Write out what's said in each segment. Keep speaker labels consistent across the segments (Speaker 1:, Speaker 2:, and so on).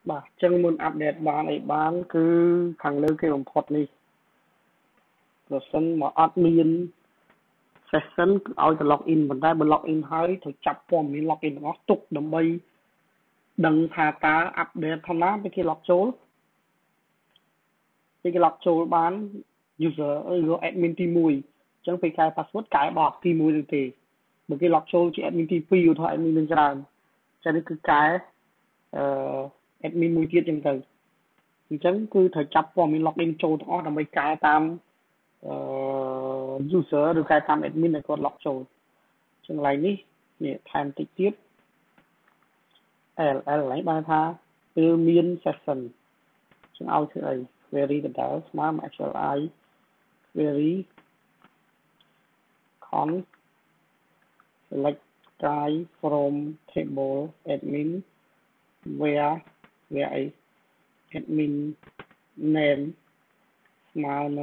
Speaker 1: បាទអញ្ចឹងមុនអាប់ដេតបានអីបានគឺខាងលើគេបំផុតនេះប្រសិនមកអត់មាន session គឺឲ្យទៅ log in ប៉ុន្តែបើ log in ហើយត្រូវចាប់ព័ត៌មាន log in ទាំងអស់ទុកដើម្បីដឹងថាតើអាប់ដេតធម្មតាពេលគេ log ចូលពេលគេ log ចូលបាន user ឬ admin ទី1អញ្ចឹងពេលកែ password កែបោះទី1នឹងទេបើគេ log ចូលជា admin ទី2ឧទាហរណ៍ admin មានច្រើនចឹងនេះគឺកែអឺ admin មួយទៀតចឹងទៅអញ្ចឹងគឺត្រូវចាប់ព័ត៌មាន login ចូលទាំងអស់ដើម្បីកែតាមuser ឬកែតាម admin ដែលគាត់ log ចូលចឹងកន្លែងនេះថែមតិចទៀត l ហ្នឹងបានថាគឺមាន session ចឹងឲ្យធ្វើអី query ដដែលស្មើ xli query con select guy from table admin where a admin name ស្មើនឹង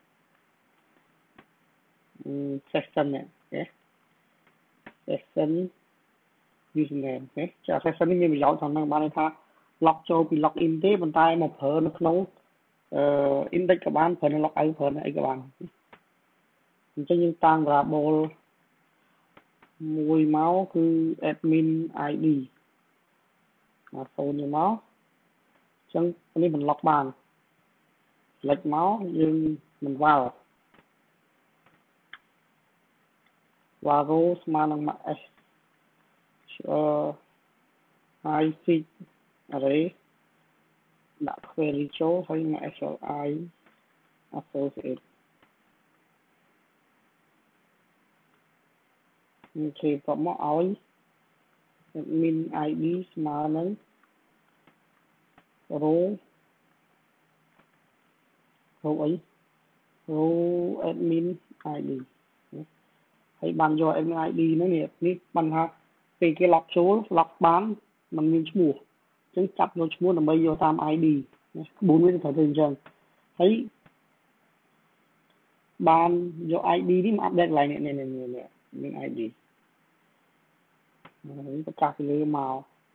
Speaker 1: session នេះ session username ចា session នេះមានប្រយោជន៍ក្នុងបានន័យថា log ចូលពី log in ទេប៉ុន្តែមកប្រើនៅក្នុងindex ក៏បានប្រើនៅ log out ប្រើនៅអីក៏បានអញ្ចឹងយើងតាំង variable មួយមកគឺ admin id មក phone នេះមកអញ្ចឹងនេះមិន log បាន select មកយើងមិនវល់ row ស្មើនឹង s i6 array ដាក់ query ចូលហើយមក sli associate អូខេបន្ទាប់មកឲ្យ admin id ស្មើនឹង row អី row admin id ហើយបានយក admin id ហ្នឹងនេះបានថាពេលគេ log ចូល log បានมันមានឈ្មោះអញ្ចឹងចាប់យកឈ្មោះដើម្បីយកតាម id ក្បួនវាត្រូវទៅអញ្ចឹងហើយបានយក id នេះមក update កន្លែងនេះមាន id ហើយប្រកាសពីលើមក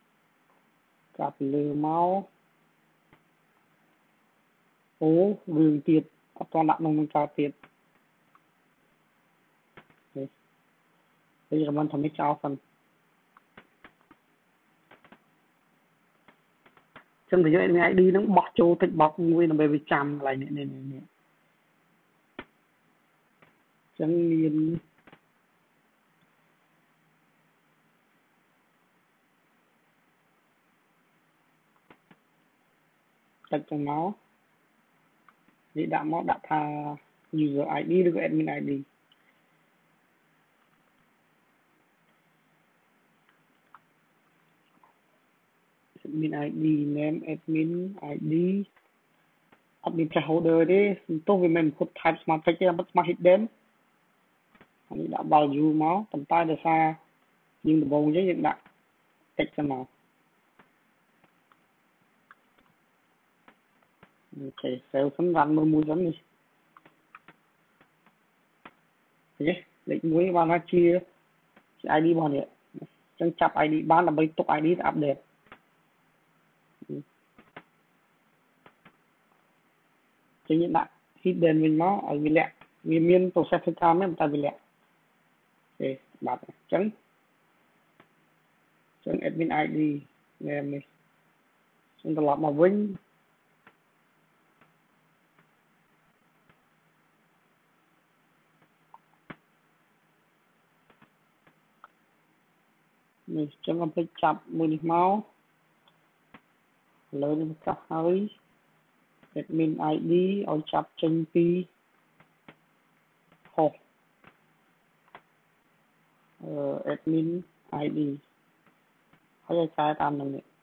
Speaker 1: អូរឿងទៀតអត់ទាន់ដាក់ក្នុងនឹងកើតទៀតហើយរមិនថាមិនចោលសិនចឹងទៅយក admin id ហ្នឹងបោះចូល tick box មួយដើម្បីវាចាំកន្លែងនេះចឹងមានតិចចឹងមកនេះដាក់មកដាក់ថា user id ឬក៏ admin id admin id name admin id អត់មាន placeholder ទេសំទោសវាមិន input type smart text ទេតែ smart hidden អានេះដាក់ value មកប៉ុន្តែដោយសារយើងដំបូងយើងដាក់ text ទៅមកអូខេ save សិន run មើលមួយសិននេះលេខ1បានថាជា id របស់នេះអញ្ចឹងចាប់ id បានដើម្បីទុក id ទៅ update ចឹងយើងដាក់ hidden វិញមកឲ្យវាលាក់វាមាន process ធ្វើការមែនតែវាលាក់អូខេបាត់អញ្ចឹង admin id name នេះចឹងត្រឡប់មកវិញនេះចឹងខ្ញុំភ្លេចចាប់មួយនេះមកលើនេះប្រកាសហើយ admin id ឲ្យចាប់ចេញពី host admin id ហើយឲ្យកែតាមនឹងនេះ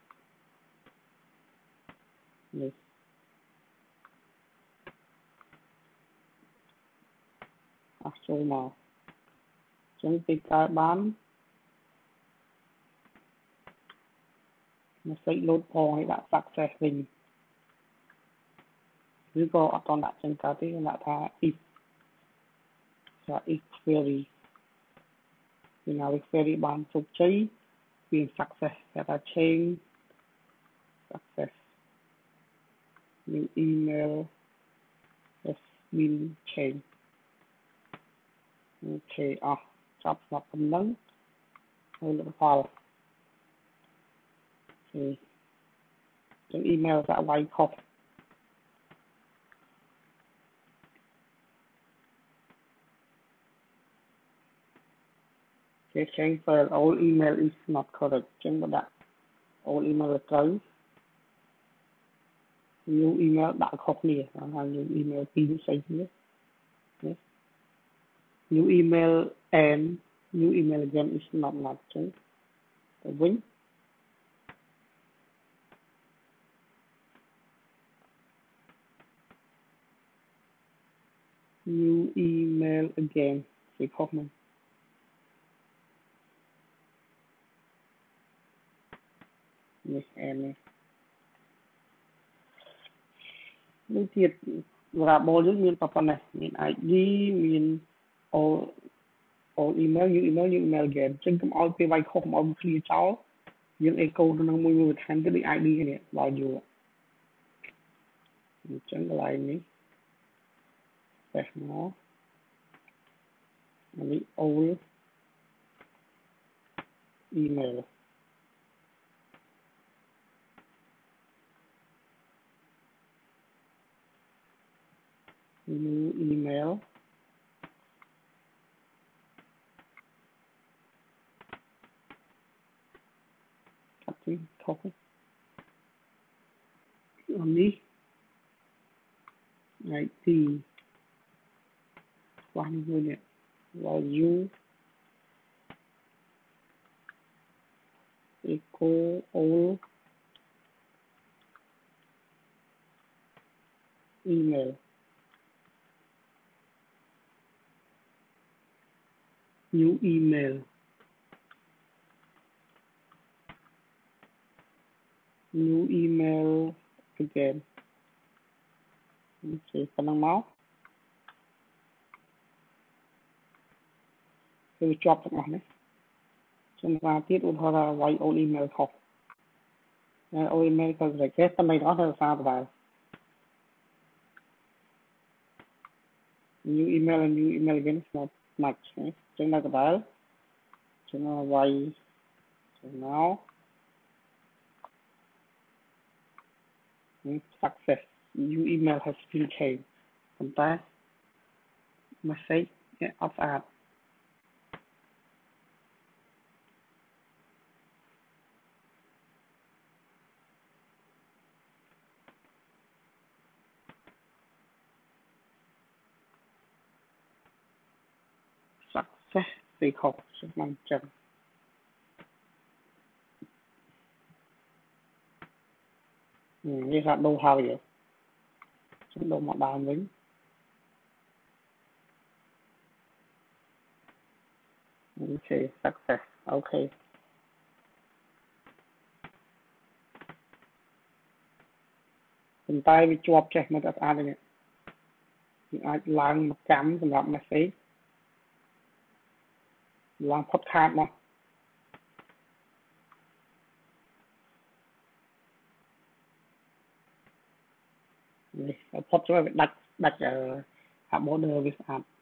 Speaker 1: អស់ចូលមកអញ្ចឹងពេលកែបាន message load ផងឲ្យដាក់ success វិញឬក៏អត់តដាក់ចឹងកើតទេដាក់ថា if query ពីណា query បានជោគជ័យវា success គេថា change success new email has been changed โอเคจับสำหรับคำนั้นให้ลงพอโอเคจังอีเมลจะไว้ครบchange file old email is not correct ចឹងបដាក់ old email ត្រូវ new email ដាក់ខុសគ្នាហើយ new email ពីរផ្សេងគ្នា new email and new email again is not match ចឹងទៅវិញ new email again ពីខុសហ្នឹងនេះ and នេះទៀត variable យើងមានប៉ុណ្ណេះមាន id មាន old email new email new email again ចឹងកុំឲ្យពេលវាយខុសកុំឲ្យវាឃ្លាចោលយើង echo ទៅនឹងមួយបន្ថែមទៀតដូច id គ្នាដល់យូរអញ្ចឹងកន្លែងនេះតែមកនេះ old email new email copy ខុសនេះ id ខ្វះនេះមួយនេះ value echo old email new email new email again អូខេប៉ុណ្ណឹងមកគឺជាប់ទាំងអស់នេះចំណាទៀតឧទាហរណ៍ថាវាយ old email ខុស old email ក៏ request តែមិនអស់ទៅសារដដែល new email and new email again is not match អញ្ចឹងនៅដដែលចឹងវាយចឹងមក success new email has been changed ប៉ុន្តែ message អត់ស្អាតsuccess ពីខុសហ្នឹងចឹងនេះថាដូរហើយចឹងដូរមកដើមវិញអូខេ success អូខេប៉ុន្តែវាជាប់ចេះមកអត់ស្អាតទេនេះវាអាចឡើងមកចាំសម្រាប់ message ឡើងផុតខាតមកនេះផុតទៅវាដាច់អា border វាស្អាត